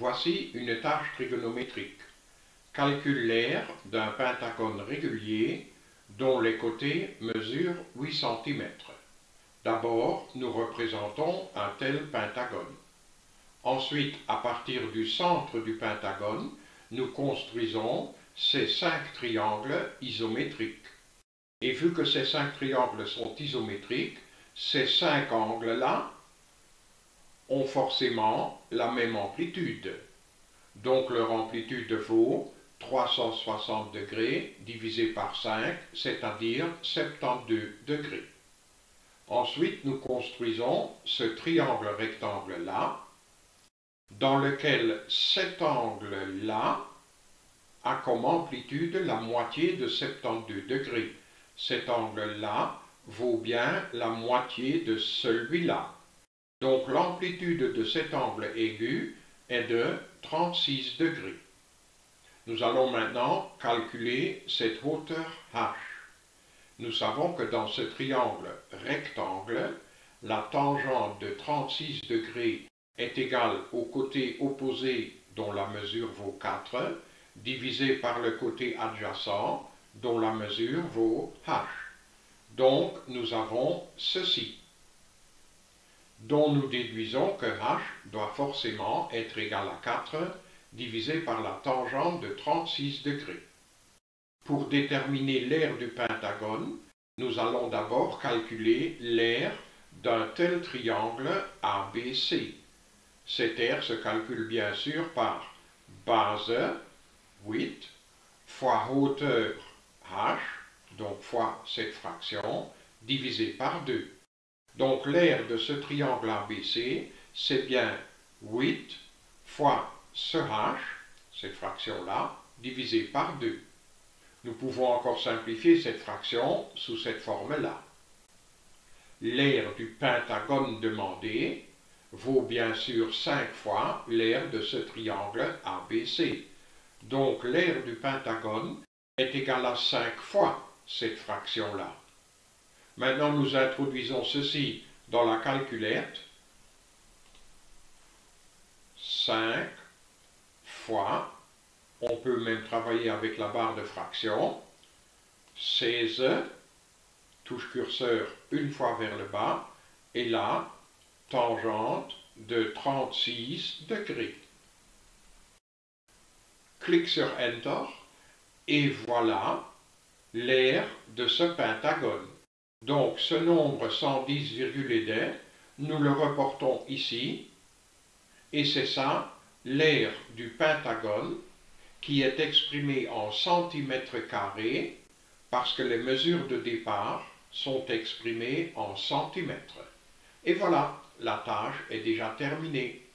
Voici une tâche trigonométrique. Calcule l'aire d'un pentagone régulier dont les côtés mesurent 8 cm. D'abord, nous représentons un tel pentagone. Ensuite, à partir du centre du pentagone, nous construisons ces 5 triangles isométriques. Et vu que ces 5 triangles sont isométriques, ces 5 angles-là ont forcément la même amplitude. Donc leur amplitude vaut 360 degrés divisé par 5, c'est-à-dire 72 degrés. Ensuite, nous construisons ce triangle rectangle-là, dans lequel cet angle-là a comme amplitude la moitié de 72 degrés. Cet angle-là vaut bien la moitié de celui-là. Donc l'amplitude de cet angle aigu est de 36 degrés. Nous allons maintenant calculer cette hauteur h. Nous savons que dans ce triangle rectangle, la tangente de 36 degrés est égale au côté opposé dont la mesure vaut 4, divisé par le côté adjacent dont la mesure vaut h. Donc nous avons ceci, dont nous déduisons que h doit forcément être égal à 4 divisé par la tangente de 36 degrés. Pour déterminer l'aire du pentagone, nous allons d'abord calculer l'aire d'un tel triangle ABC. Cette aire se calcule bien sûr par base 8 fois hauteur h, donc fois cette fraction, divisé par 2. Donc l'aire de ce triangle ABC, c'est bien 8 fois ce h, cette fraction-là, divisé par 2. Nous pouvons encore simplifier cette fraction sous cette forme-là. L'aire du pentagone demandé vaut bien sûr 5 fois l'aire de ce triangle ABC. Donc l'aire du pentagone est égale à 5 fois cette fraction-là. Maintenant, nous introduisons ceci dans la calculette. 5 fois, on peut même travailler avec la barre de fraction, 16, touche curseur une fois vers le bas, et là, tangente de 36 degrés. Clique sur Enter, et voilà l'aire de ce pentagone. Donc ce nombre 110, nous le reportons ici, et c'est ça l'aire du pentagone qui est exprimé en centimètres carrés parce que les mesures de départ sont exprimées en centimètres. Et voilà, la tâche est déjà terminée.